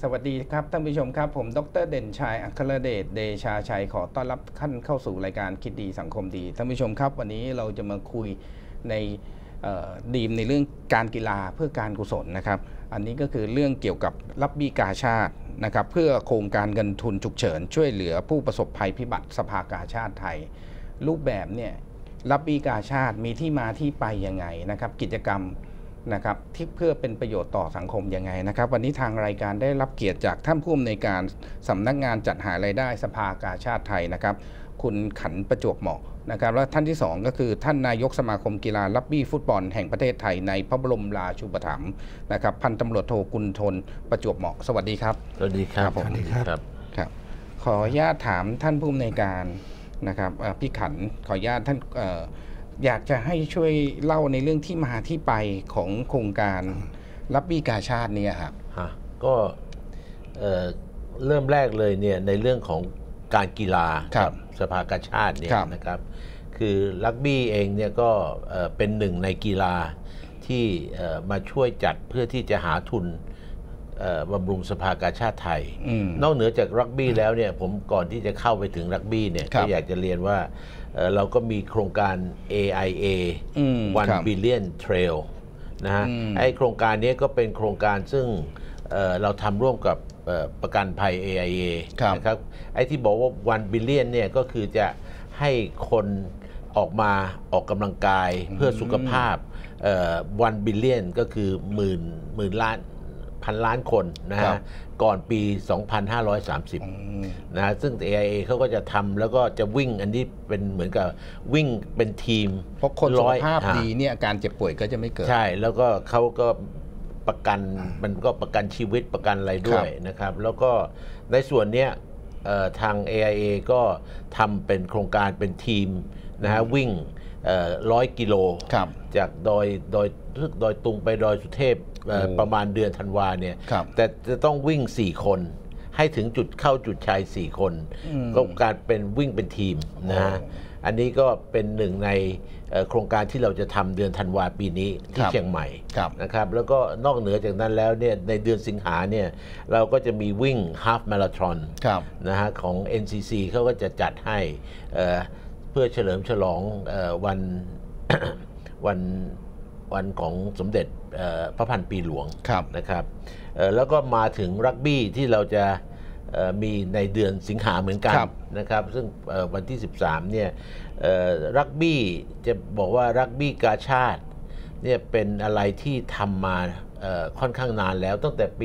วัสดีครับท่านผู้ชมครับผมดร.เด่นชัยอัครเดชเดชาชัยขอต้อนรับท่านเข้าสู่รายการคิดดีสังคมดีท่านผู้ชมครับวันนี้เราจะมาคุยในธีมในเรื่องการกีฬาเพื่อการกุศลนะครับอันนี้ก็คือเรื่องเกี่ยวกับรับบี้กาชาตินะครับเพื่อโครงการเงินทุนฉุกเฉินช่วยเหลือผู้ประสบภัยพิบัติสภากาชาติไทยรูปแบบเนี่ยรับบี้กาชาติมีที่มาที่ไปยังไงนะครับกิจกรรมนะครับที่เพื่อเป็นประโยชน์ต่อสังคมยังไงนะครับวันนี้ทางรายการได้รับเกียรติจากท่านผู้อำนวยการสำนักงานจัดหารายได้สภากาชาติไทยนะครับคุณขันประจวบเหมาะนะครับและท่านที่2ก็คือท่านนายกสมาคมกีฬารักบี้ฟุตบอลแห่งประเทศไทยในพระบรมราชูปถัมภ์นะครับพันตำรวจโทกุลทนประจวบเหมาะสวัสดีครับสวัสดีครับสวัสดีครับขออนุญาตถามท่านผู้อำนวยการนะครับพี่ขันขออนุญาตท่านอยากจะให้ช่วยเล่าในเรื่องที่มาที่ไปของโครงการรับบี้กาชาติเนี่ยครับก็เริ่มแรกเลยเนี่ยในเรื่องของการกีฬากับสภากาชาติเนี่ยนะครับคือรักบี้เองเนี่ยก็เป็นหนึ่งในกีฬาที่มาช่วยจัดเพื่อที่จะหาทุนบำรุงสภากาชาติไทยนอกเหนือจากรักบี้แล้วเนี่ยผมก่อนที่จะเข้าไปถึงรักบี้เนี่ยก็อยากจะเรียนว่าเราก็มีโครงการ AIA 1 Billion Trail นะฮะไอโครงการนี้ก็เป็นโครงการซึ่งเราทำร่วมกับประกันภัย AIA นะครับไอ้ที่บอกว่า1 Billion เนี่ยก็คือจะให้คนออกมาออกกำลังกายเพื่อสุขภาพ1 Billion ก็คือหมื่นล้านพันล้านคนนะฮะก่อนปี 2530 นะฮะซึ่ง AIA เขาก็จะทำแล้วก็จะวิ่งอันนี้เป็นเหมือนกับวิ่งเป็นทีมเพราะคนสุขภาพดีเนี่ยอาการเจ็บป่วยก็จะไม่เกิดใช่แล้วก็เขาก็ประกันมันก็ประกันชีวิตประกันอะไรด้วยนะครับแล้วก็ในส่วนนี้ทาง AIA ก็ทำเป็นโครงการเป็นทีมนะฮะวิ่ง100 กิโลจากดอยตุงไปดอยสุเทพประมาณเดือนธันวาเนี่ยแต่จะต้องวิ่ง4 คนให้ถึงจุดเข้าจุดชัย4 คนก็การเป็นวิ่งเป็นทีมนะฮะอันนี้ก็เป็นหนึ่งในโครงการที่เราจะทำเดือนธันวาปีนี้ที่เชียงใหม่นะครับแล้วก็นอกเหนือจากนั้นแล้วเนี่ยในเดือนสิงหาเนี่ยเราก็จะมีวิ่งฮาล์ฟมาราธอนนะฮะของ NCC เขาก็จะจัดให้เพื่อเฉลิมฉลองวันของสมเด็จพระพันปีหลวงนะครับแล้วก็มาถึงรักบี้ที่เราจะมีในเดือนสิงหาเหมือนกันนะครับซึ่งวันที่13เนี่ยรักบี้จะบอกว่ารักบี้กาชาติเนี่ยเป็นอะไรที่ทำมาค่อนข้างนานแล้วตั้งแต่ปี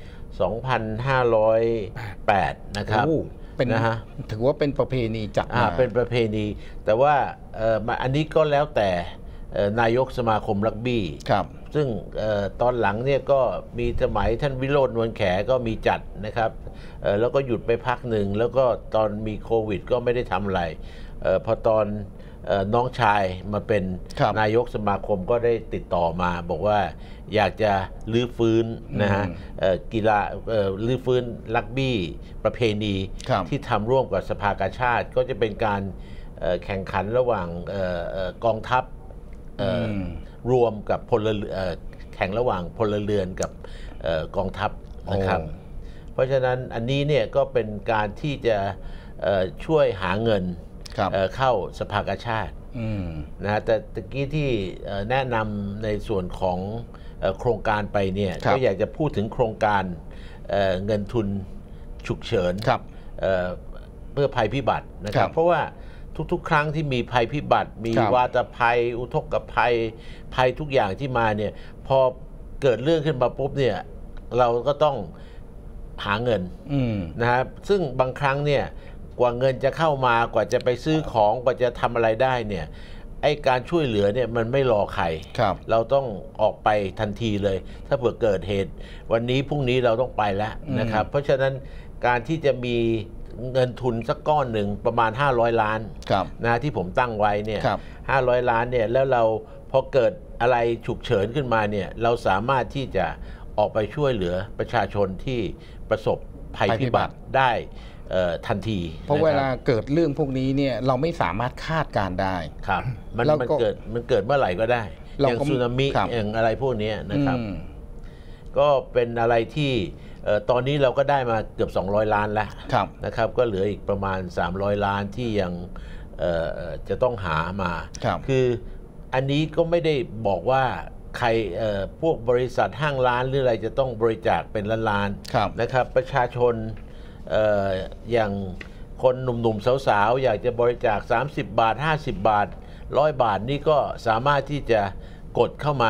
2508 นะครับนะฮะถือว่าเป็นประเพณีจัดมาเป็นประเพณีแต่ว่าอันนี้ก็แล้วแต่นายกสมาคมรักบี้ซึ่งตอนหลังเนี่ยก็มีสมัยท่านวิโรจน์ นวลแขก็มีจัดนะครับแล้วก็หยุดไปพักหนึ่งแล้วก็ตอนมีโควิดก็ไม่ได้ทำอะไรพอตอนน้องชายมาเป็นนายกสมาคมก็ได้ติดต่อมาบอกว่าอยากจะรื้อฟื้นนะฮะกีฬารื้อฟื้นรักบี้ประเพณีที่ทำร่วมกับสภากาชาติก็จะเป็นการแข่งขันระหว่างกองทัพรวมกับแข่งระหว่างพลเรือนกับกองทัพนะครับเพราะฉะนั้นอันนี้เนี่ยก็เป็นการที่จะช่วยหาเงินเข้าสภากาชาตินะแต่ตะกี้ที่แนะนำในส่วนของโครงการไปเนี่ยก็อยากจะพูดถึงโครงการเงินทุนฉุกเฉินเพื่อภัยพิบัตินะครับเพราะว่าทุกๆครั้งที่มีภัยพิบัติมีวาตภัยอุทกภัยทุกอย่างที่มาเนี่ยพอเกิดเรื่องขึ้นมาปุ๊บเนี่ยเราก็ต้องหาเงินนะครับซึ่งบางครั้งเนี่ยกว่าเงินจะเข้ามากว่าจะไปซื้อของกว่าจะทำอะไรได้เนี่ยไอ้การช่วยเหลือเนี่ยมันไม่รอใครเราต้องออกไปทันทีเลยถ้าเผื่อเกิดเหตุวันนี้พรุ่งนี้เราต้องไปแล้วนะครับเพราะฉะนั้นการที่จะมีเงินทุนสักก้อนหนึ่งประมาณ500 ล้านนะที่ผมตั้งไว้เนี่ย500 ล้านเนี่ยแล้วเราพอเกิดอะไรฉุกเฉินขึ้นมาเนี่ยเราสามารถที่จะออกไปช่วยเหลือประชาชนที่ประสบภัยพิบัติได้ทันทีเพราะเวลาเกิดเรื่องพวกนี้เนี่ยเราไม่สามารถคาดการได้ครับมันเกิดเมื่อไหร่ก็ได้อย่างสึนามิอย่างอะไรพวกนี้นะครับก็เป็นอะไรที่ตอนนี้เราก็ได้มาเกือบ200 ล้านแล้วนะครับก็เหลืออีกประมาณ300 ล้านที่ยังจะต้องหามาคืออันนี้ก็ไม่ได้บอกว่าใครพวกบริษัทห้างร้านหรืออะไรจะต้องบริจาคเป็นล้านๆนะครับประชาชนอย่างคนหนุ่มๆสาวๆอยากจะบริจาค30 บาท50 บาท100 บาทนี่ก็สามารถที่จะกดเข้ามา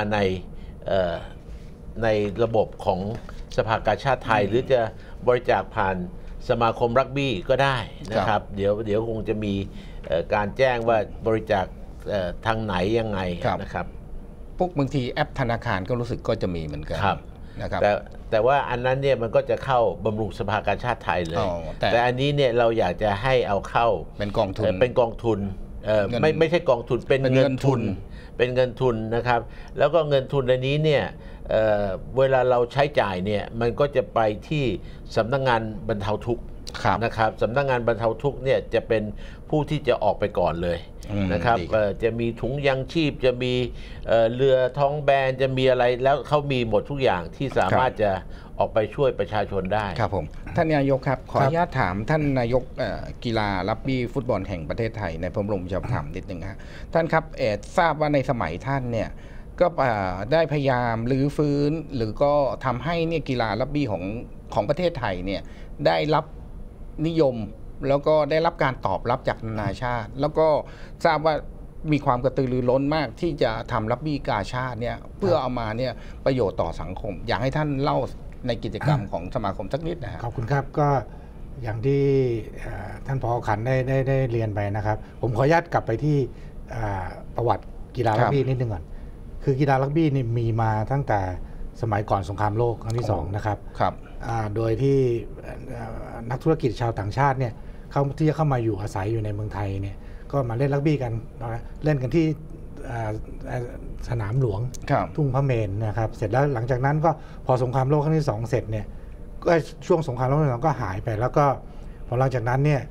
ในระบบของสภากาชาติไทยหรือจะบริจาคผ่านสมาคมรักบี้ก็ได้นะครับเดี๋ยวคงจะมีการแจ้งว่าบริจาคทางไหนยังไงนะครับพวกบางทีแอปธนาคารก็รู้สึกก็จะมีเหมือนกันนะครับแต่ว่าอันนั้นเนี่ยมันก็จะเข้าบำรุงสภากาชาติไทยเลยแต่อันนี้เนี่ยเราอยากจะให้เอาเข้าเป็นกองทุนไม่ใช่กองทุนเป็นเงินทุนนะครับแล้วก็เงินทุนอันนี้เนี่ยเวลาเราใช้จ่ายเนี่ยมันก็จะไปที่สำนักงานบรรเทาทุกข์นะครับสำนักงานบรรเทาทุกข์เนี่ยจะเป็นผู้ที่จะออกไปก่อนเลยนะครับจะมีถุงยังชีพจะมีเรือท้องแบนจะมีอะไรแล้วเขามีหมดทุกอย่างที่สามารถจะออกไปช่วยประชาชนได้ครับผมท่านนายกครับขออนุญาตถามท่านนายกกีฬารักบี้ฟุตบอลแห่งประเทศไทยในพระบรมราชูปถัมภ์นิดนึงครับท่านครับทราบว่าในสมัยท่านเนี่ยก็ได้พยายามรื้อฟื้นหรือก็ทำให้เนี่ยกีฬารักบี้ของประเทศไทยเนี่ยได้รับนิยมแล้วก็ได้รับการตอบรับจากนานาชาติแล้วก็ทราบว่ามีความกระตือรือร้นมากที่จะทำรักบี้กาชาติเนี่ยเพื่อเอามาเนี่ยประโยชน์ต่อสังคมอยากให้ท่านเล่าในกิจกรรมของสมาคมสักนิดนะครับขอบคุณครับก็อย่างที่ท่านผอ.ขันได้เรียนไปนะครับผมขออนุญาตกลับไปที่ประวัติกีฬารักบี้นิดนึงก่อนคือกีฬารักบี้นี่มีมาตั้งแต่สมัยก่อนสงครามโลกครั้งที่2นะครับโดยที่นักธุรกิจชาวต่างชาติเนี่ยที่จะเข้ามาอยู่อาศัยอยู่ในเมืองไทยเนี่ยก็มาเล่นรักบี้กันเล่นกันที่สนามหลวงทุ่งพระเมรุนะครับเสร็จแล้วหลังจากนั้นก็พอสงครามโลกครั้งที่2เสร็จเนี่ยก็ช่วงสงครามโลกครั้งที่2ก็หายไปแล้วก็พอหลังจากนั้นเนี่ย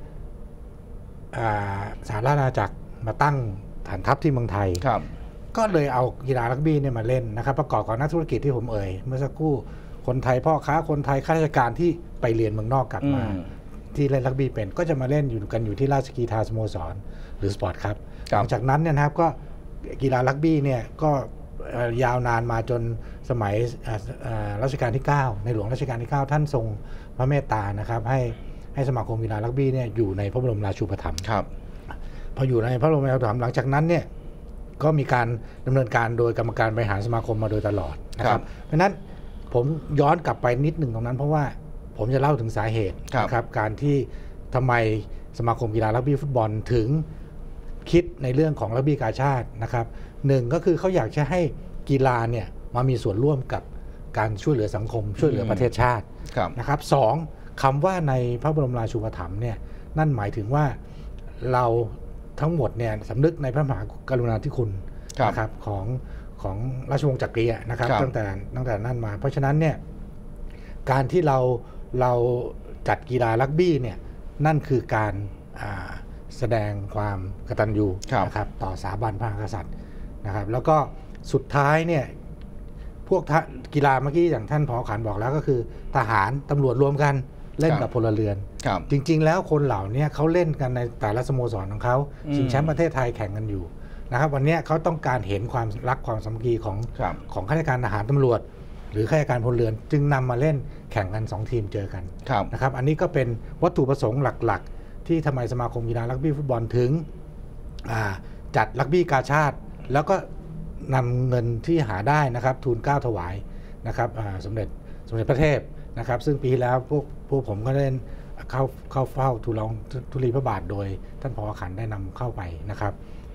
สหราชอาณาจักรมาตั้งฐานทัพที่เมืองไทยก็เลยเอากีฬารักบี้เนี่ยมาเล่นนะครับประกอบกับนักธุรกิจที่ผมเอ่ยเมื่อสักครู่คนไทยพ่อค้าคนไทยข้าราชการที่ไปเรียนเมืองนอกกลับมาที่เล่นรักบี้เป็นก็จะมาเล่นอยู่ที่ราชกีฬาสโมสรหรือสปอร์ตครับหลังจากนั้นเนี่ยนะครับก็กีฬารักบี้เนี่ยก็ยาวนานมาจนสมัยรัชกาลที่9ในหลวงรัชกาลที่9ท่านทรงพระเมตตานะครับให้สมาคมกีฬารักบี้เนี่ยอยู่ในพระบรมราชูปถัมภ์พออยู่ในพระบรมราชูปถัมภ์หลังจากนั้นเนี่ยก็มีการดำเนินการโดยกรรมการบริหารสมาคมมาโดยตลอดนะครับเพราะฉะนั้นผมย้อนกลับไปนิดหนึ่งตรงนั้นเพราะว่าผมจะเล่าถึงสาเหตุนะครับการที่ทำไมสมาคมกีฬารักบี้ฟุตบอลถึงคิดในเรื่องของรักบี้กาชาตินะครับหนึ่งก็คือเขาอยากจะให้กีฬาเนี่ยมามีส่วนร่วมกับการช่วยเหลือสังคมช่วยเหลือประเทศชาตินะครับสองคำว่าในพระบรมราชูปถัมภ์เนี่ยนั่นหมายถึงว่าเราทั้งหมดเนี่ยสำนึกในพระมหากรุณาธิคุณนะครับของราชวงศ์จักรีนะครับตั้งแต่นั้นมาเพราะฉะนั้นเนี่ยการที่เราจัดกีฬารักบี้เนี่ยนั่นคือการแสดงความกตัญญูนะครับต่อสถาบันพระมหากษัตริย์นะครับแล้วก็สุดท้ายเนี่ยพวกกีฬาเมื่อกี้อย่างท่านผอ.ขันบอกแล้วก็คือทหารตำรวจรวมกันเล่นกับพลเรือนจริงๆแล้วคนเหล่านี้เขาเล่นกันในแต่ละสโมสรของเขาชิงแชมป์ประเทศไทยแข่งกันอยู่นะครับวันนี้เขาต้องการเห็นความรักความสามัคคีของข้าราชการทหารตำรวจหรือข้าราชการพลเรือนจึงนำมาเล่นแข่งกัน2ทีมเจอกันนะครับอันนี้ก็เป็นวัตถุประสงค์หลักๆที่ทำไมสมาคมกีฬารักบี้ฟุตบอลถึงจัดรักบี้กาชาติแล้วก็นำเงินที่หาได้นะครับทูลเกล้าถวายนะครับสมเด็จพระเทพนะครับซึ่งปีแล้วพวกผมก็ได้เข้าเฝ้าทูลพระบาทโดยท่านผอ.ขันได้นำเข้าไปนะครับ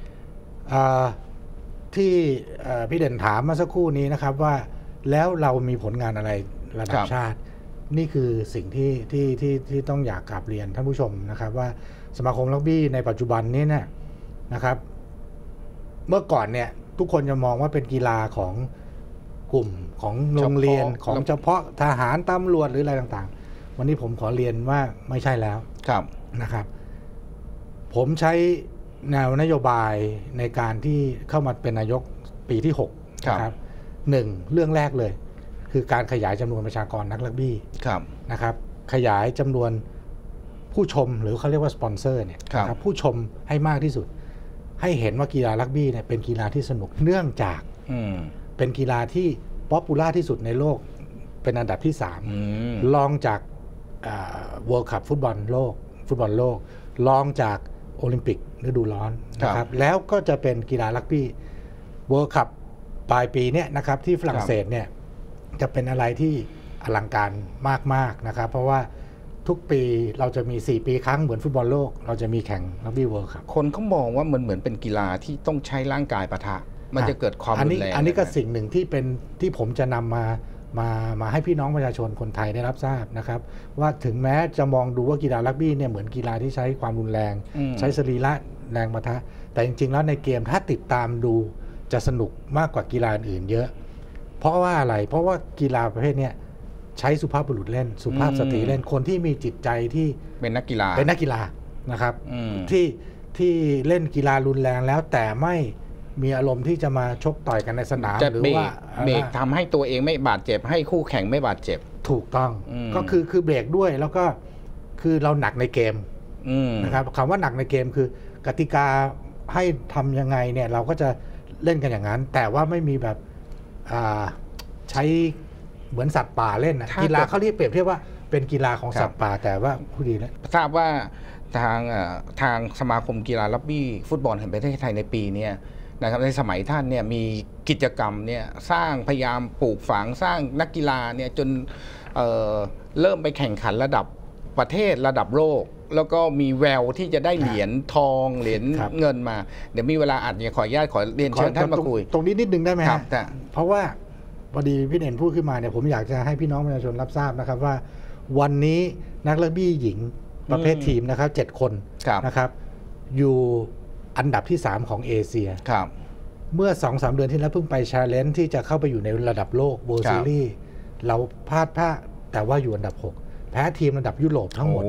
ที่พี่เด่นถามมาสักครู่นี้นะครับว่าแล้วเรามีผลงานอะไรระดับชาตินี่คือสิ่งที่ต้องอยากกราบเรียนท่านผู้ชมนะครับว่าสมาคมรักบี้ในปัจจุบันนี้เนี่ยนะครับเมื่อก่อนเนี่ยทุกคนจะมองว่าเป็นกีฬาของกลุ่มของโรงเรียนของเฉพาะทหารตำรวจหรืออะไรต่างๆวันนี้ผมขอเรียนว่าไม่ใช่แล้วนะครับผมใช้แนวนโยบายในการที่เข้ามาเป็นนายกปีที่6นะครับ1เรื่องแรกเลยคคือการขยายจำนวนประชากรนักรักบี้นะครับขยายจำนวนผู้ชมหรือเขาเรียกว่าสปอนเซอร์เนี่ยนะครับผู้ชมให้มากที่สุดให้เห็นว่ากีฬารักบี้เนี่ยเป็นกีฬาที่สนุกเนื่องจากเป็นกีฬาที่ป๊อปปูล่าที่สุดในโลกเป็นอันดับที่3รองจากWorld Cup ฟุตบอลโลกรองจากโอลิมปิกฤดูร้อนนะครับแล้วก็จะเป็นกีฬารักบี้ World Cup ปลายปีเนี่ยนะครับที่ฝรั่งเศสเนี่ยจะเป็นอะไรที่อลังการมากๆนะครับเพราะว่าทุกปีเราจะมี4 ปีครั้งเหมือนฟุตบอลโลกเราจะมีแข่งรักบี้เวิลด์คัพคนเขามองว่ามันเหมือนเป็นกีฬาที่ต้องใช้ร่างกายปะทะมันจะเกิดความรุนแรงอันนี้ก็สิ่งหนึ่งที่ผมจะนำมาให้พี่น้องประชาชนคนไทยได้รับทราบนะครับว่าถึงแม้จะมองดูว่ากีฬารักบี้เนี่ยเหมือนกีฬาที่ใช้ความรุนแรงใช้สรีระแรงปะทะแต่จริงๆแล้วในเกมถ้าติดตามดูจะสนุกมากกว่ากีฬาอื่นเยอะเพราะว่าอะไรเพราะว่ากีฬาประเภทนี้ใช้สุภาพบุรุษเล่นสุภาพสตรีเล่นคนที่มีจิตใจที่เป็นนักกีฬานะครับที่เล่นกีฬารุนแรงแล้วแต่ไม่มีอารมณ์ที่จะมาชกต่อยกันในสนามหรือว่าเบรกทำให้ตัวเองไม่บาดเจ็บให้คู่แข่งไม่บาดเจ็บถูกต้องก็คือเบรกด้วยแล้วก็คือเราหนักในเกมนะครับคำว่าหนักในเกมคือกติกาให้ทำยังไงเนี่ยเราก็จะเล่นกันอย่างนั้นแต่ว่าไม่มีแบบใช้เหมือนสัตว์ป่าเล่นนะกีฬาเขาเรียกเปรียบเทียบว่าเป็นกีฬาของสัตว์ป่าแต่ว่าผู้ดีนะทราบว่าทางสมาคมกีฬารักบี้ฟุตบอลแห่งประเทศไทยในปีนี้นะครับในสมัยท่านเนี่ยมีกิจกรรมเนี่ยสร้างพยายามปลูกฝังสร้างนักกีฬาเนี่ยจนเริ่มไปแข่งขันระดับประเทศระดับโลกแล้วก็มีแววที่จะได้เหรียญทองเหรียญเงินมาเดี๋ยวมีเวลาอาจจะขออนุญาตขอเรียนเชิญท่านมาคุยตรงนี้นิดนึงได้ไหมครับเพราะว่าพอดีพี่เด่นพูดขึ้นมาเนี่ยผมอยากจะให้พี่น้องประชาชนรับทราบนะครับว่าวันนี้นักรักบี้หญิงประเภททีมนะครับ7 คนนะครับอยู่อันดับที่3ของเอเชียเมื่อ 2-3 เดือนที่แล้วเพิ่งไปชาเลนจ์ที่จะเข้าไปอยู่ในระดับโลกเวิลด์ซีรีส์เราพลาดแต่ว่าอยู่อันดับ6แพ้ทีมระดับยุโรปทั้งหมด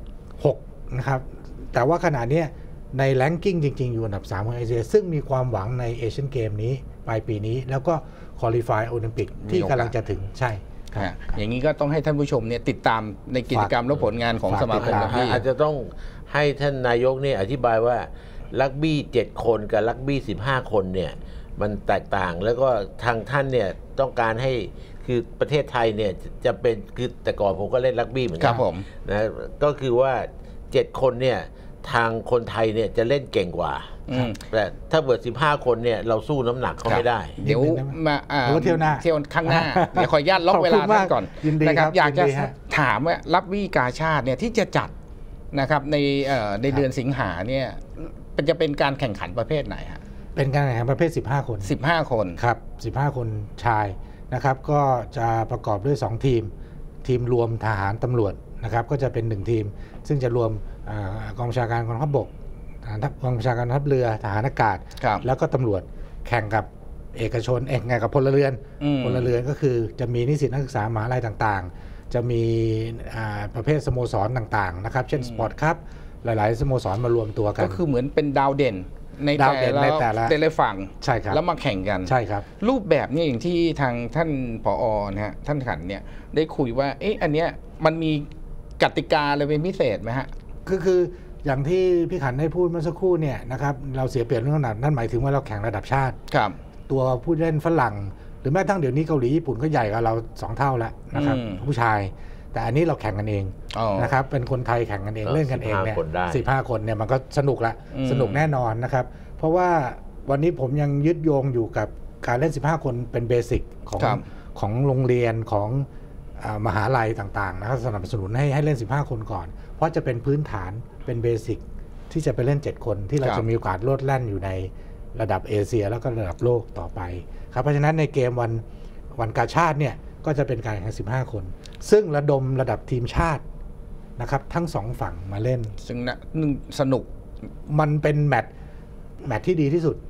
6นะครับแต่ว่าขณะนี้ในแรงกิ้งจริงๆอยู่อันดับ3ของเอเชียซึ่งมีความหวังในเอเชียนเกมนี้ปลายปีนี้แล้วก็ควอลิฟายโอลิมปิกที่กำลังจะถึงใช่อย่างนี้ก็ต้องให้ท่านผู้ชมเนี่ยติดตามในกิจกรรมและผลงานของสมาคมรักบี้อาจจะต้องให้ท่านนายกเนี่ยอธิบายว่ารักบี้7 คนกับรักบี้15 คนเนี่ยมันแตกต่างแล้วก็ทางท่านเนี่ยต้องการให้คือประเทศไทยเนี่ยจะเป็นคือแต่ก่อนผมก็เล่นรักบี้เหมือนกันนะก็คือว่า7 คนเนี่ยทางคนไทยเนี่ยจะเล่นเก่งกว่าแต่ถ้าเบิด15 คนเนี่ยเราสู้น้ำหนักเขาไม่ได้เดี๋ยวมาเที่ยวข้างหน้าเดี๋ยวขออนุญาตล็อกเวลาท่านก่อนนะครับอยากจะถามว่ารักบี้กาชาติเนี่ยที่จะจัดนะครับในเดือนสิงหาเนี่ยจะเป็นการแข่งขันประเภทไหนฮะเป็นการแข่งขันประเภท15 คน 15 คนครับ15 คนชายนะครับก็จะประกอบด้วย2 ทีมรวมทหารตำรวจนะครับก็จะเป็น1 ทีมซึ่งจะรวมกองบัญชาการกองทัพบกกองบัญชาการทัพเรือทหารอากาศแล้วก็ตำรวจแข่งกับเอกชนแข่งกับพลเรือนก็คือจะมีนิสิตนักศึกษามหาวิทยาลัยต่างๆจะมีประเภทสโมสรต่างๆนะครับเช่นสปอร์ตครับหลายๆสโมสรมารวมตัวกันก็คือเหมือนเป็นดาวเด่นในแต่ละฝั่งใช่ครับแล้วมาแข่งกันใช่ครับรูปแบบนี้อย่างที่ทางท่านผอ.นะฮะท่านขันเนี่ยได้คุยว่าอันเนี้ยมันมีกติกาอะไรเป็นพิเศษไหมฮะคืออย่างที่พี่ขันได้พูดเมื่อสักครู่เนี่ยนะครับเราเสียเปรียบเรื่องขนาดนั่นหมายถึงว่าเราแข่งระดับชาติตัวผู้เล่นฝรั่งหรือแม้ทั้งเดี๋ยวนี้เกาหลีญี่ปุ่นก็ใหญ่กว่าเรา2 เท่าแล้วนะครับผู้ชายแต่อันนี้เราแข่งกันเองนะครับเป็นคนไทยแข่งกันเองเล่นกันเองเนี่ย15 คนเนี่ยมันก็สนุกละสนุกแน่นอนนะครับเพราะว่าวันนี้ผมยังยึดโยงอยู่กับการเล่น15 คนเป็นเบสิกของโรงเรียนของมหาลัยต่างๆนะครับสนับสนุนให้เล่น15 คนก่อนเพราะจะเป็นพื้นฐานเป็นเบสิกที่จะไปเล่น7 คนที่เราจะมีโอกาสโลดแล่นอยู่ในระดับเอเชียแล้วก็ระดับโลกต่อไปครับเพราะฉะนั้นในเกมวันกาชาติเนี่ยก็จะเป็นการแข่ง15 คนซึ่งระดมระดับทีมชาตินะครับทั้ง2 ฝั่งมาเล่นซึ่งสนุกมันเป็นแมตช์ที่ดีที่สุด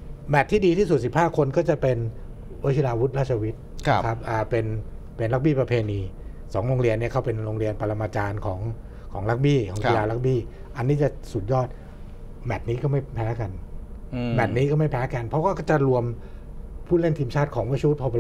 15 คนก็จะเป็นวชิราวุธราชวิทย์ครับเป็นรักบี้ประเพณี2 โรงเรียนเนี่ยเขาเป็นโรงเรียนปรมาจารย์ของรักบี้ของกีฬารักบี้อันนี้จะสุดยอดแมตช์นี้ก็ไม่แพ้กันเพราะก็จะรวมผู้เล่นทีมชาติของวชิรพล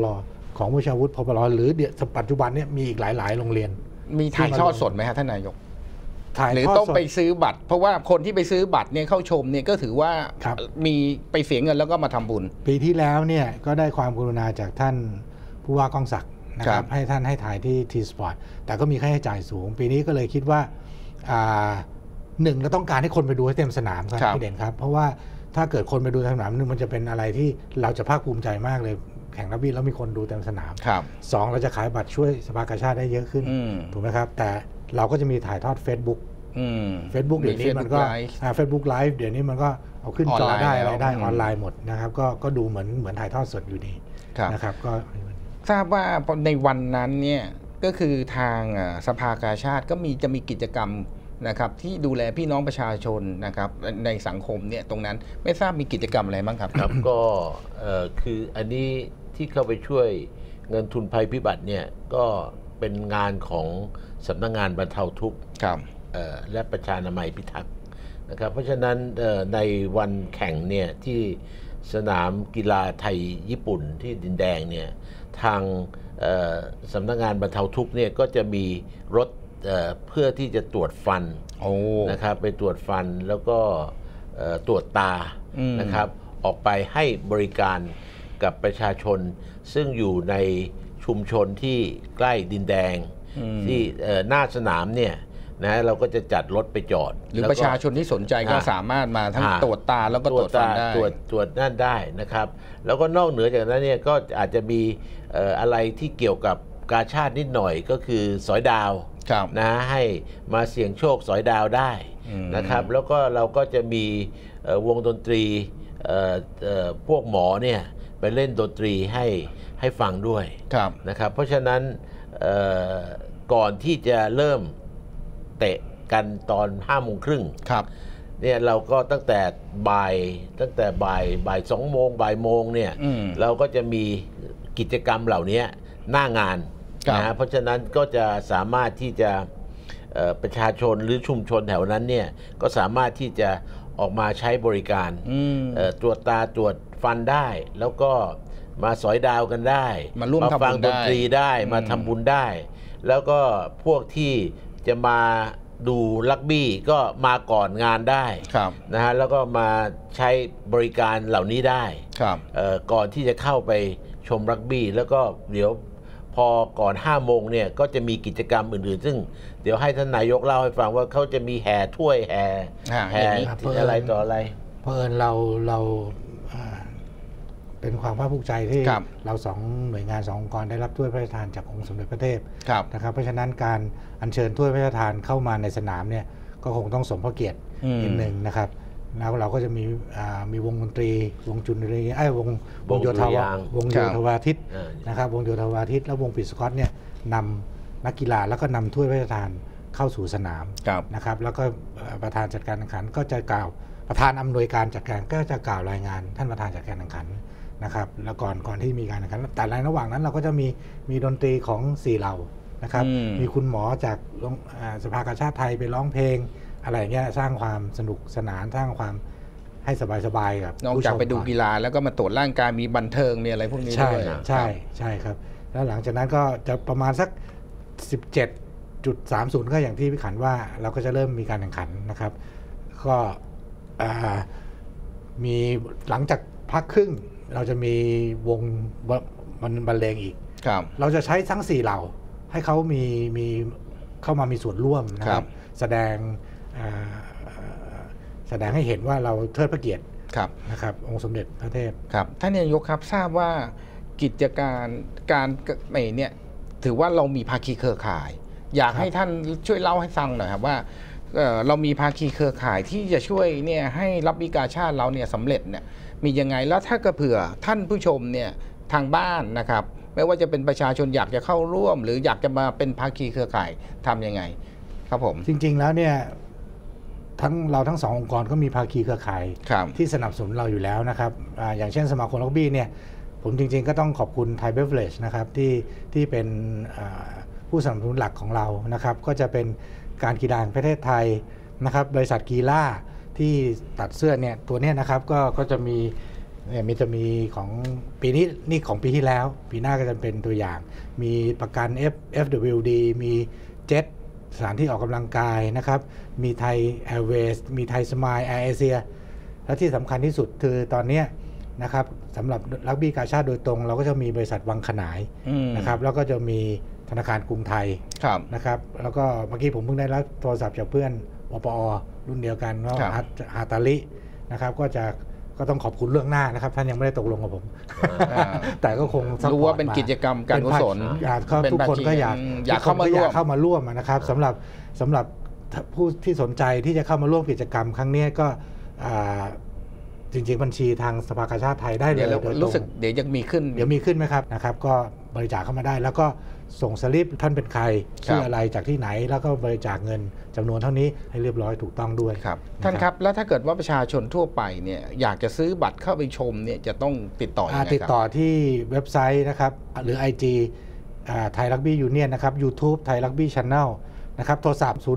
ของวิชาวุฒิพปรหรือปัจจุบันเนี่ยมีอีกหลายๆโรงเรียนมีถ่ายทอดสดไหมครับท่านนายกหรือถ่ายทอดต้องสดไปซื้อบัตร เพราะว่าคนที่ไปซื้อบัตรเนี่ยเข้าชมเนี่ยก็ถือว่ามีไปเสียเงินแล้วก็มาทำบุญปีที่แล้วเนี่ยก็ได้ความกรุณาจากท่านผู้ว่ากองศักดิ์นะครับให้ท่านให้ถ่ายที่ทีสปอร์ตแต่ก็มีค่าใช้จ่ายสูงปีนี้ก็เลยคิดว่าหนึ่งเราต้องการให้คนไปดูให้เต็มสนามครับพี่เด่นครับเพราะว่าถ้าเกิดคนไปดูสนามนึงมันจะเป็นอะไรที่เราจะภาคภูมิใจมากเลยแข่งรักบี้แล้วมีคนดูเต็มสนามสองเราจะขายบัตรช่วยสภากาชาดได้เยอะขึ้นถูกไหมครับแต่เราก็จะมีถ่ายทอด Facebook เดี๋ยวนี้มันก็ Facebook Live เดี๋ยวนี้มันก็เอาขึ้นจอได้อะไรได้ออนไลน์หมดนะครับก็ดูเหมือนถ่ายทอดสดอยู่ดีนะครับก็ทราบว่าในวันนั้นเนี่ยก็คือทางสภากาชาดก็จะมีกิจกรรมนะครับที่ดูแลพี่น้องประชาชนนะครับในสังคมเนี่ยตรงนั้นไม่ทราบมีกิจกรรมอะไรบ้างครับครับก็คืออันนี้ที่เข้าไปช่วยเงินทุนภัยพิบัติเนี่ยก็เป็นงานของสำนักงานบรรเทาทุกข์และประชานามัยพิทักษ์นะครับเพราะฉะนั้นในวันแข่งเนี่ยที่สนามกีฬาไทยญี่ปุ่นที่ดินแดงเนี่ยทางสำนักงานบรรเทาทุกข์เนี่ยก็จะมีรถเพื่อที่จะตรวจฟันนะครับไปตรวจฟันแล้วก็ตรวจตานะครับออกไปให้บริการกับประชาชนซึ่งอยู่ในชุมชนที่ใกล้ดินแดงที่หน้าสนามเนี่ยนะเราก็จะจัดรถไปจอดหรือประชาชนที่สนใจก็สามารถมาทั้งตรวจตาแล้วก็ตรวจฟันได้ตรวจนั่นได้นะครับแล้วก็นอกเหนือจากนั้นเนี่ยก็อาจจะมีอะไรที่เกี่ยวกับกาชาดนิดหน่อยก็คือสอยดาวนะให้มาเสี่ยงโชคสอยดาวได้นะครับแล้วก็เราก็จะมีวงดนตรีพวกหมอเนี่ยไปเล่นดนตรีให้ฟังด้วยนะครับเพราะฉะนั้นก่อนที่จะเริ่มเตะกันตอน5:30เนี่ยเราก็ตั้งแต่บ่าย2 โมงบ่ายโมงเนี่ยเราก็จะมีกิจกรรมเหล่านี้หน้างานนะเพราะฉะนั้นก็จะสามารถที่จะประชาชนหรือชุมชนแถวนั้นเนี่ยก็สามารถที่จะออกมาใช้บริการตรวจตาตรวจฟันได้แล้วก็มาสอยดาวกันได้มาฟังดนตรีได้มาทำบุญได้แล้วก็พวกที่จะมาดูรักบี้ก็มาก่อนงานได้นะฮะแล้วก็มาใช้บริการเหล่านี้ได้ก่อนที่จะเข้าไปชมรักบี้แล้วก็เดี๋ยวพอก่อน5 โมงเนี่ยก็จะมีกิจกรรมอื่นๆซึ่งเดี๋ยวให้ท่านนายกเล่าให้ฟังว่าเขาจะมีแห่ถ้วยแห่อะไรต่ออะไรเพราะเราเป็นความภาคภูมิใจที่เรา2 หน่วยงาน2 องค์กรได้รับถ้วยพระราชทานจากองค์สมเด็จพระเทพนะครับเพราะฉะนั้นการอัญเชิญถ้วยพระราชทานเข้ามาในสนามเนี่ยก็คงต้องสมพระเกียรตินิดนึงนะครับแล้วเราก็จะมีวงดนตรีวงจุลเรีวงโยธวาทิตนะครับวงโยธวาทิตแล้ววงปิดสกอตเนี่ยนำนักกีฬาแล้วก็นำถ้วยพระราชทานเข้าสู่สนามนะครับแล้วก็ประธานจัดการแข่งขันก็จะกล่าวประธานอำนวยการจัดการก็จะกล่าวรายงานท่านประธานจัดการแข่งขันนะครับแล้วก่อนที่มีการแข่งขันแต่ในระหว่างนั้นเราก็จะมีดนตรีของ4เหล่านะครับมีคุณหมอจากสภากาชาดไทยไปร้องเพลงอะไรเงี้ยสร้างความสนุกสนานสร้างความให้สบายๆกับนอกจากไปดูกีฬาแล้วก็มาตรวจร่างกายมีบันเทิงมีอะไรพวกนี้ด้วยใช่ครับแล้วหลังจากนั้นก็จะประมาณสัก 17.30 ก็อย่างที่พี่ขันว่าเราก็จะเริ่มมีการแข่งขันนะครับก็มีหลังจากพักครึ่งเราจะมีวงบรรเลงอีกเราจะใช้ทั้ง4เหล่าให้เขามีเข้ามามีส่วนร่วมนะครับแสดงให้เห็นว่าเราเทิดพระเกียรตินะครับองค์สมเด็จพระเทพครับท่านนายกครับทราบว่ากิจการเนี่ยถือว่าเรามีภาคีเครือข่ายอยากให้ท่านช่วยเล่าให้ฟังหน่อยครับว่าเรามีภาคีเครือข่ายที่จะช่วยเนี่ยให้รักบี้กาชาดเราเนี่ยสำเร็จเนี่ยมียังไงแล้วถ้าเผื่อท่านผู้ชมเนี่ยทางบ้านนะครับไม่ว่าจะเป็นประชาชนอยากจะเข้าร่วมหรืออยากจะมาเป็นภาคีเครือข่ายทำยังไงครับผมจริงๆแล้วเนี่ยเราทั้ง2 องค์กรก็มีภาคีเครือข่ายที่สนับสนุนเราอยู่แล้วนะครับอย่างเช่นสมาคมรักบี้เนี่ยผมจริงๆก็ต้องขอบคุณไทยเบเวอเรจนะครับที่เป็นผู้สนับสนุนหลักของเรานะครับก็จะเป็นการกีฬาแห่งประเทศไทยนะครับบริษัทกีฬาที่ตัดเสื้อเนี่ยตัวนี้นะครับก็จะมีเนี่ยจะมีของปีนี้นี่ของปีที่แล้วปีหน้าก็จะเป็นตัวอย่างมีประกัน FWD มีเจ็ตสถานที่ออกกำลังกายนะครับมีไทยแอร์เวย์มีไทยสมายแอร์เอเชียและที่สำคัญที่สุดคือตอนนี้นะครับสำหรับรักบี้กาชาติโดยตรงเราก็จะมีบริษัทวังขนายนะครับแล้วก็จะมีธนาคารกรุงไทยนะครับแล้วก็เมื่อกี้ผมเพิ่งได้รับโทรศัพท์จากเพื่อนวปอรุ่นเดียวกันว่าฮาตาลินะครับก็ต้องขอบคุณเรื่องหน้านะครับท่านยังไม่ได้ตกลงกับผมแต่ก็คงรู้ว่าเป็นกิจกรรมการกุศลทุกคนก็อยากเข้ามาร่วมนะครับสำหรับผู้ที่สนใจที่จะเข้ามาร่วมกิจกรรมครั้งนี้ก็จริงๆบัญชีทางสภากาชาติไทยได้เลยรู้สึกเดี๋ยวยังมีขึ้นไหมครับนะครับก็บริจาคเข้ามาได้แล้วก็ส่งสลิปท่านเป็นใครชื่ออะไรจากที่ไหนแล้วก็บริจาคเงินจำนวนเท่านี้ให้เรียบร้อยถูกต้องด้วยครับท่านครับแล้วถ้าเกิดว่าประชาชนทั่วไปเนี่ยอยากจะซื้อบัตรเข้าไปชมเนี่ยจะต้องติดต่อยังไงครับติดต่อที่เว็บไซต์นะครับหรือ IG ไทยรักบี้ยูเนียนนะครับ YouTube ไทยรักบี้ Channel นะครับโทรศัพท์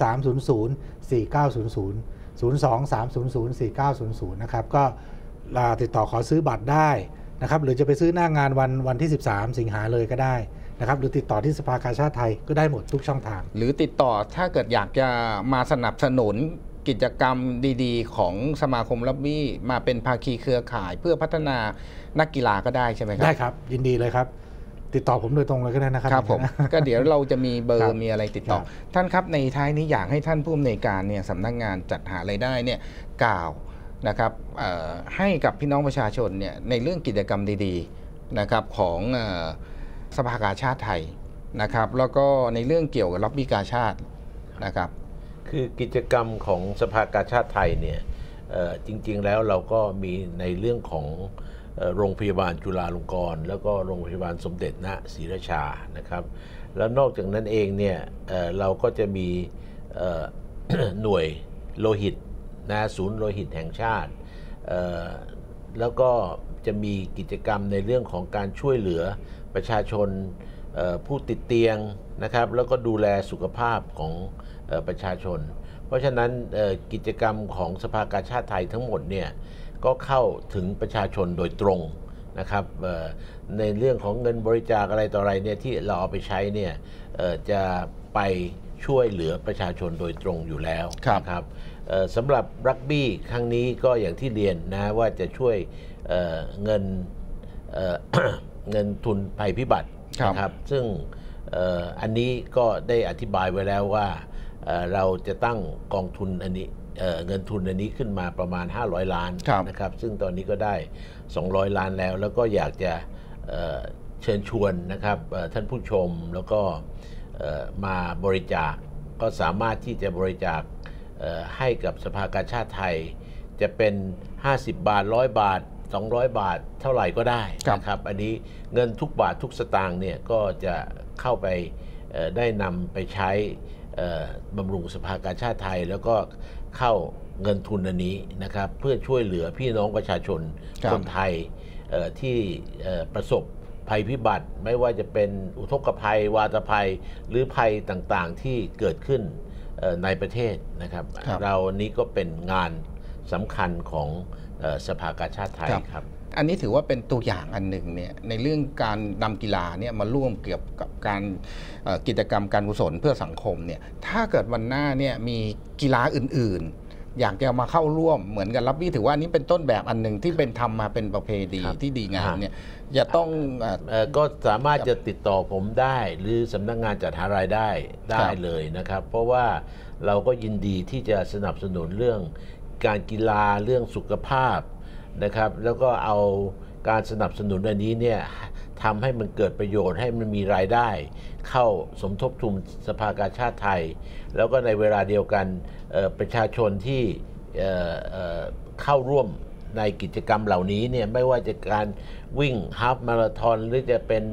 02-300-4900 นะครับก็ติดต่อขอซื้อบัตรได้นะครับหรือจะไปซื้อหน้างานวันที่13สิงหาเลยก็ได้นะครับหรือติดต่อที่สภากาชาติไทยก็ได้หมดทุกช่องทางหรือติดต่อถ้าเกิดอยากจะมาสนับสนุนกิจกรรมดีๆของสมาคมรักบี้มาเป็นภาคีเครือข่ายเพื่อพัฒนานักกีฬาก็ได้ใช่ไหมครับได้ครับยินดีเลยครับติดต่อผมโดยตรงเลยก็ได้นะครับครับผมก็เดี๋ยวเราจะมีเบอร์มีอะไรติดต่อท่านครับในท้ายนี้อยากให้ท่านผู้อำนวยการเนี่ยสำนักงานจัดหารายได้เนี่ยกล่าวนะครับให้กับพี่น้องประชาชนเนี่ยในเรื่องกิจกรรมดีๆนะครับของสภากาชาติไทยนะครับแล้วก็ในเรื่องเกี่ยวกับรักบี้กาชาตินะครับคือกิจกรรมของสภากาชาติไทยเนี่ยจริงๆแล้วเราก็มีในเรื่องของโรงพยาบาลจุฬาลงกรณ์แล้วก็โรงพยาบาลสมเด็จณศรีราชานะครับแล้วนอกจากนั้นเองเนี่ยเราก็จะมีหน่วยโลหิตนะศูนย์โลหิตแห่งชาติแล้วก็จะมีกิจกรรมในเรื่องของการช่วยเหลือประชาชนผู้ติดเตียงนะครับแล้วก็ดูแลสุขภาพของประชาชนเพราะฉะนั้นกิจกรรมของสภากาชาติไทยทั้งหมดเนี่ยก็เข้าถึงประชาชนโดยตรงนะครับในเรื่องของเงินบริจาคอะไรต่ออะไรเนี่ยที่เราเอาไปใช้เนี่ยจะไปช่วยเหลือประชาชนโดยตรงอยู่แล้วนะครับสำหรับรักบี้ครั้งนี้ก็อย่างที่เรียนนะว่าจะช่วยเงินทุนภัยพิบัตินะครับซึ่งอันนี้ก็ได้อธิบายไว้แล้วว่าเราจะตั้งกองทุนอันนี้เงินทุนอันนี้ขึ้นมาประมาณ500 ล้านนะครับซึ่งตอนนี้ก็ได้200 ล้านแล้วก็อยากจะเชิญชวนนะครับท่านผู้ชมแล้วก็มาบริจาคก็สามารถที่จะบริจาคให้กับสภากาชาติไทยจะเป็น50 บาท100 บาท200 บาทเท่าไหร่ก็ได้นะครับอันนี้เงินทุกบาททุกสตางค์เนี่ยก็จะเข้าไปได้นำไปใช้บำรุงสภากาชาติไทยแล้วก็เข้าเงินทุนอันนี้นะครับเพื่อช่วยเหลือพี่น้องประชาชนคนไทยที่ประสบภัยพิบัติไม่ว่าจะเป็นอุทกภัยวาตภัยหรือภัยต่างๆที่เกิดขึ้นในประเทศนะครับเรานี้ก็เป็นงานสำคัญของสภากาชาติไทยครับอันนี้ถือว่าเป็นตัวอย่างอันหนึ่งเนี่ยในเรื่องการนำกีฬาเนี่ยมาร่วมเกี่ยวกับการกิจกรรมการกุศลเพื่อสังคมเนี่ยถ้าเกิดวันหน้าเนี่ยมีกีฬาอื่นๆอยากจะมาเข้าร่วมเหมือนกันรักบี้ถือว่านี้เป็นต้นแบบอันหนึ่งที่เป็นทำมาเป็นประเพณีที่ดีงามเนี่ยจะต้องก็สามารถจะติดต่อผมได้หรือสำนักงานจัดหารายได้เลยนะครับเพราะว่าเราก็ยินดีที่จะสนับสนุนเรื่องการกีฬาเรื่องสุขภาพนะครับแล้วก็เอาการสนับสนุนอันนี้เนี่ยทำให้มันเกิดประโยชน์ให้มันมีรายได้เข้าสมทบทุนสภากาชาติไทยแล้วก็ในเวลาเดียวกันประชาชนที่เข้าร่วมในกิจกรรมเหล่านี้เนี่ยไม่ว่าจะการวิ่งฮาล์ฟมาราธอนหรือจะเป็น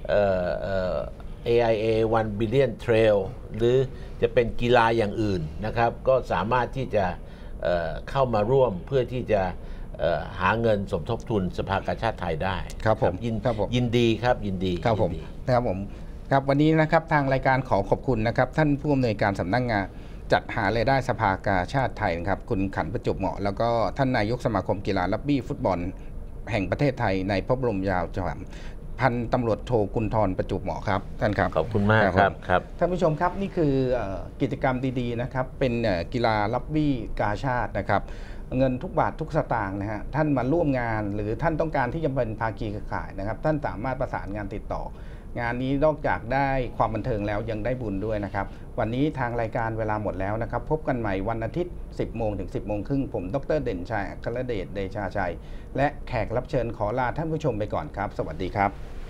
AIA 1 Billion Trail หรือจะเป็นกีฬาอย่างอื่นนะครับก็สามารถที่จะเข้ามาร่วมเพื่อที่จะหาเงินสมทบทุนสภากาชาติไทยได้ครับผมยินดีครับยินดีครับผมนะครับผมครับวันนี้นะครับทางรายการขอขอบคุณนะครับท่านผู้อำนวยการสำนักงานจัดหารายได้สภากาชาติไทยนะครับคุณขันประจบเหมาะแล้วก็ท่านนายกสมาคมกีฬารักบี้ฟุตบอลแห่งประเทศไทยในพระบรมยาวฉลองพันตำรวจโทกุลธรประจุบเหมาะครับท่านครับขอบคุณมากครับท่านผู้ชมครับนี่คือกิจกรรมดีๆนะครับเป็นกีฬารักบี้กาชาตินะครับเงินทุกบาททุกสตางค์นะฮะท่านมาร่วมงานหรือท่านต้องการที่จะเป็นภาคีเครือข่ายนะครับท่านสามารถประสานงานติดต่องานนี้นอกจากได้ความบันเทิงแล้วยังได้บุญด้วยนะครับวันนี้ทางรายการเวลาหมดแล้วนะครับพบกันใหม่วันอาทิตย์ 10 โมงถึง 10 โมงครึ่งผมดร.เด่นชัย อัครเดช เดชาชัยและแขกรับเชิญขอลาท่านผู้ชมไปก่อนครับสวัสดีครับ